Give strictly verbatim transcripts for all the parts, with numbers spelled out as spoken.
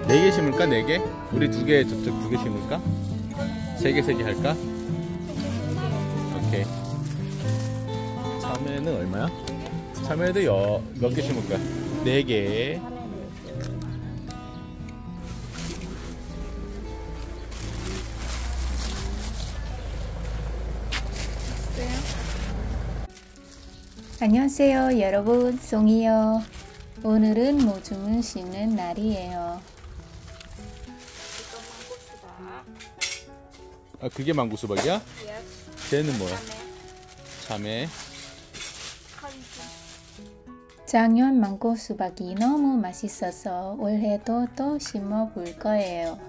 네 개 심을까? 네 개? 우리 두 개, 저쪽 두 개 심을까? 세 개, 세 개 할까? 오케이. 참외는 얼마야? 참외도 여, 몇 개 심을까? 네 개. 안녕하세요 여러분, 송이요. 오늘은 모종을 심는 날이에요. 아, 그게 망고수박이야? 쟤는 뭐야? 참외. 작년 망고 수박이 너무 맛있어서 올해도 또 심어 볼 거예요.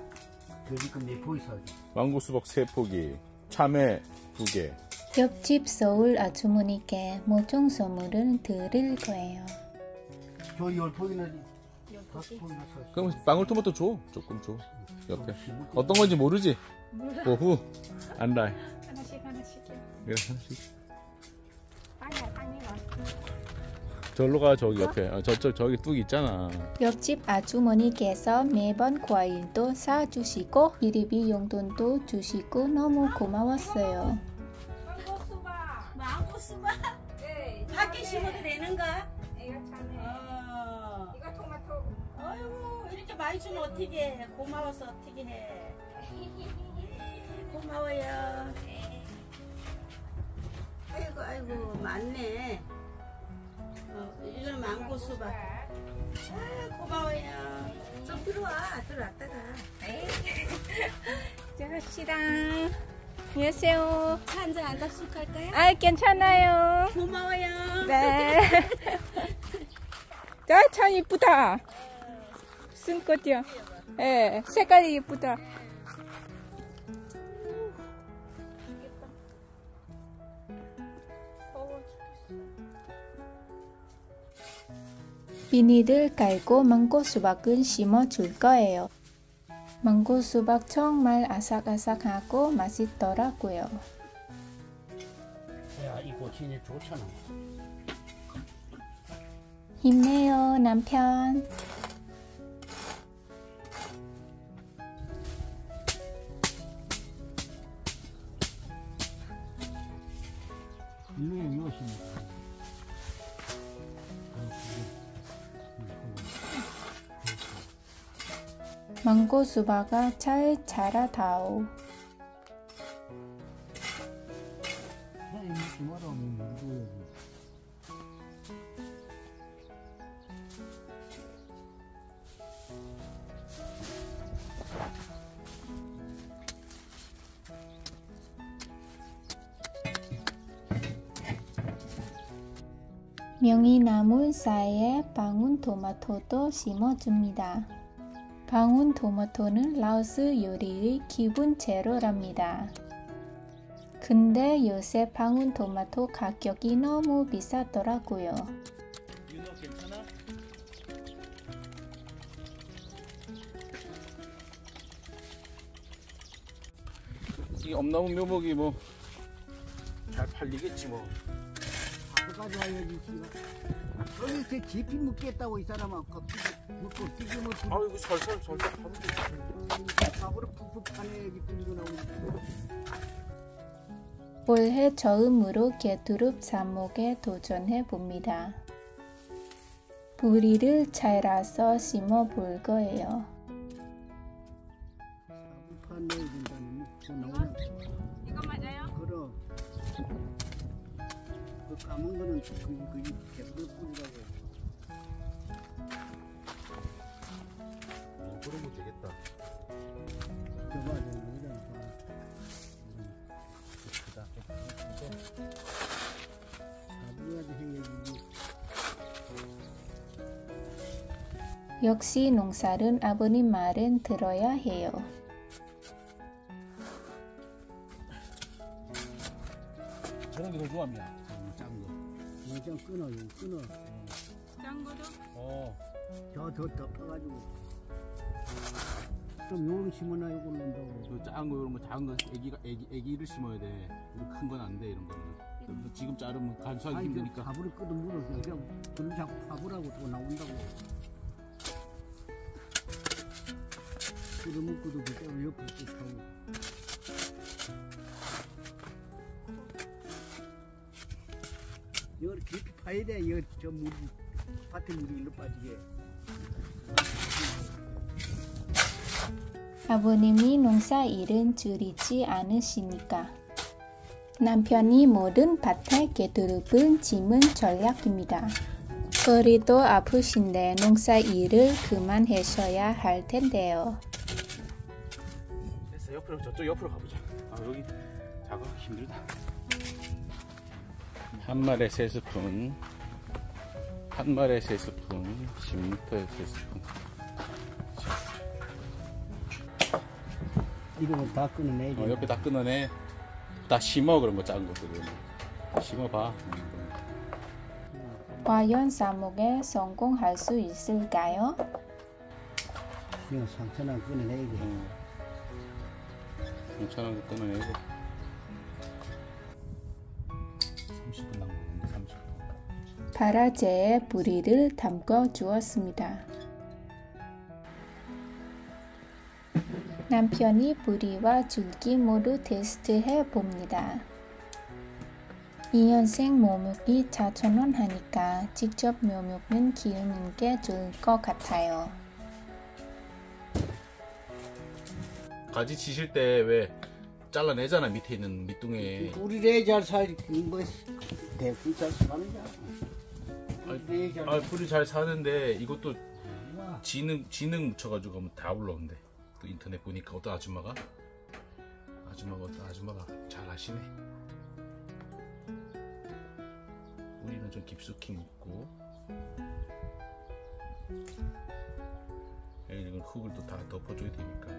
망고수박 세 포기, 참외 두 개. 옆집 서울 아주머니께 모종 선물을 드릴 거예요. 저 열 포기는 다섯 포기나 샀어. 그럼 방울토마토 줘. 조금 줘. 옆에. 어떤 건지 모르지? 오후. 안다. 하나씩 하나씩이요. 네, 하나씩. 빵이야, 빵이가. 절로 가. 저기 옆에. 아, 저쪽 저기 뚝 있잖아. 옆집 아주머니께서 매번 과일도 사주시고 일회비 용돈도 주시고 너무 고마웠어요. 망고수박. 망고수박? 네. 밖에 심어도 되는가? 이거 참외. 어. 이거 토마토. 아이고 이렇게 많이 주면 어떻게 해? 고마워서 어떻게 해? 고마워요. 아이고 아이고 많네. 어, 이건 망고수박. 아 고마워요. 좀 들어와 들어왔다가. 자시다. 안녕하세요. 차 한잔 안 답숙할까요? 아, 괜찮아요. 고마워요. 네. 자, 참 이쁘다. 무슨 꽃이야? 예, 네, 색깔이 이쁘다. 비닐을 깔고 망고 수박을 심어 줄 거예요. 망고 수박 정말 아삭아삭하고 맛있더라고요. 야, 이 고추는 좋잖아. 힘내요, 남편. 일로에 이것입니다. 망고 수박아 잘 자라다오. 명이나물 사이에 방울토마토도 심어줍니다. 방울토마토는 라오스 요리의 기본 재료랍니다. 근데 요새 방울토마토 가격이 너무 비싸더라고요. 윤호 괜찮아? 이 엄나무 묘목이 뭐 잘 팔리겠지 뭐. 앞까지 와야지. 여기 제 깊이 묻겠다고 이 사람아. 묻고 튀김을 아 이거 살살 살살 하면 돼. 밥으로 푹푹 파내야지 끓이고 나오니까. 올해 처음으로 개두릅 삽목에 도전해 봅니다. 뿌리를 잘라서 심어 볼 거예요. 파내야 된다니. 그 나오냐. 이거 맞아요? 그럼. 그 까만 거는 그, 그, 개불 뿌리라고. 어, 그러면 되겠다. 저거 아주 이런 거. 크다. 잡아야지 해야지. 역시 농사는 아버님 말은 들어야 해요. 저런 게 더 좋아합니다. 짠 거. 이거 좀 끊어, 이거 끊어. 짠 거도? 어. 저 더 덮어가지고. 그럼 요리 심어놔, 요걸 넣는다고. 저 작은 거 이런 거 작은 거 애기가 애기 애기를 심어야 돼. 큰 건 안 돼 이런 거는. 그럼 지금 자르면 간수하기 아니, 그 힘드니까. 밥으로 끓여 물어. 그냥 불을 자꾸 밥으라고 또 나온다고. 끓어먹고도 그대로 옆으로 쭉 하고. 여기 깊이 파야 돼. 여기 저 물이, 밭에 물이 일로 빠지게. 아버님이 농사 일은 줄이지 않으시니까 남편이 모든 밭에 개두릅을 심은 전략입니다. 허리도 아프신데 농사 일을 그만하셔야 할 텐데요. 됐어. 옆으로 저쪽 옆으로 가보자. 아 여기 작업하기 힘들다. 한 마리에 세 스푼, 한 마리에 세 스푼, 십 리터에 세 스푼. 이거는 다 끊어내야 돼. 어, 옆에 다 끊어내. 다 심어 그런 거 작은 것들은. 심어봐. 과연 쌀먹에 성공할 수 있을까요? 이거 상처는 끊어내야 돼. 괜찮은 거 끊어내고. 삼십 분 남았는데 삼십 분. 파라제에 뿌리를 담궈 주었습니다. 남편이 뿌리와 줄기 모두 테스트해 봅니다. 이 년생 묘목이 사천 원 하니까 직접 묘목은 키우는 게 좋을 것 같아요. 가지 치실 때 왜 잘라내잖아 밑에 있는 밑둥에. 우리 애잘 살, 뭐, 대충 잘 사는자. 우리 애잘 아 풀이 잘 사는데 이것도 사. 지능 지능 묻혀가지고 하면 다 올라온대. 또 인터넷 보니까 어떤 아줌마가 아줌마가 어떤 아줌마가 잘 아시네. 우리는 좀 깊숙이 묻고 이건 흙을 또 다 덮어줘야 되니까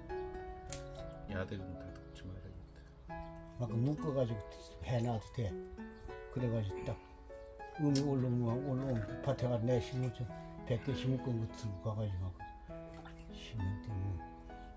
야들은 다 덮지 말아야겠다. 막 묶어가지고 해놔도 돼. 그래가지고 딱 음이 올라오면 올라오면 밭에 가서 내 심을 좀 백 개 심을 건 거 들고 가가지고 심을 때 뭐.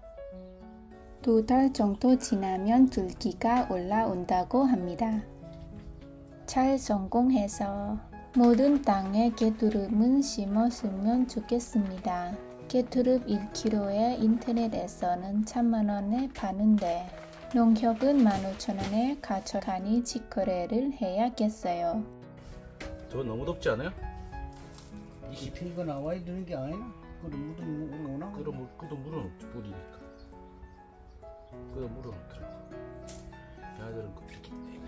두 달 정도 지나면 줄기가 올라온다고 합니다. 잘 성공해서 모든 땅에 개두릅은 심었으면 좋겠습니다. 개두릅 일 킬로그램에 인터넷에서는 천만 원에 파는데 농협은 만 오천 원에 가져가니 직거래를 해야겠어요. 저거 너무 덥지 않아요? 깊은 거 나와야 되는 게 아니나? 그럼 물은 올라오나? 끓어 물 끓어 물은 뿌리니까 끓어 물어 놓더라고. 야들은 그